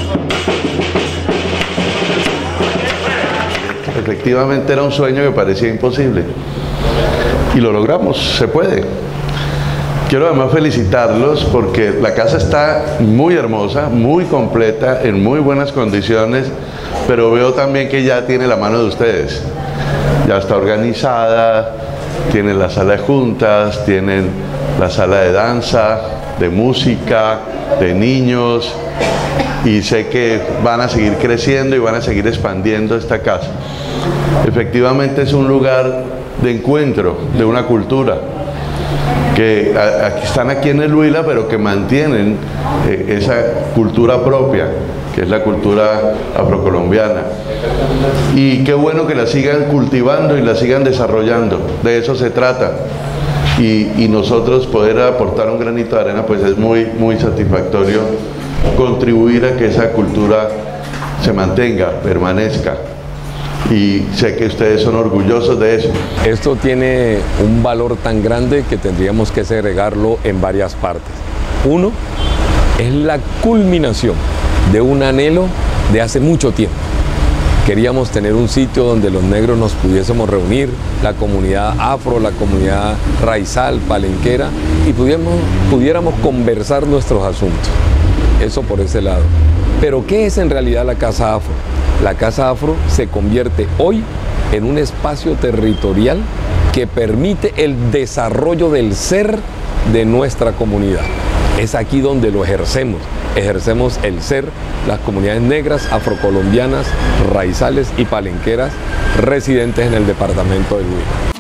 Efectivamente era un sueño que parecía imposible y lo logramos, se puede. Quiero además felicitarlos porque la casa está muy hermosa, muy completa, en muy buenas condiciones, pero veo también que ya tiene la mano de ustedes. Ya está organizada, tienen la sala de juntas, tienen la sala de danza, de música, de niños, y sé que van a seguir creciendo y van a seguir expandiendo esta casa. Efectivamente es un lugar de encuentro de una cultura que están aquí en el Huila, pero que mantienen esa cultura propia, que es la cultura afrocolombiana. Y qué bueno que la sigan cultivando y la sigan desarrollando, de eso se trata. Y nosotros poder aportar un granito de arena, pues es muy satisfactorio contribuir a que esa cultura se mantenga, permanezca. Y sé que ustedes son orgullosos de eso. Esto tiene un valor tan grande que tendríamos que segregarlo en varias partes. Uno, es la culminación de un anhelo de hace mucho tiempo. Queríamos tener un sitio donde los negros nos pudiésemos reunir, la comunidad afro, la comunidad raizal, palenquera, y pudiéramos conversar nuestros asuntos. Eso por ese lado. Pero ¿qué es en realidad la Casa Afro? La Casa Afro se convierte hoy en un espacio territorial que permite el desarrollo del ser de nuestra comunidad. Es aquí donde lo ejercemos el ser, las comunidades negras, afrocolombianas, raizales y palenqueras residentes en el departamento del Huila.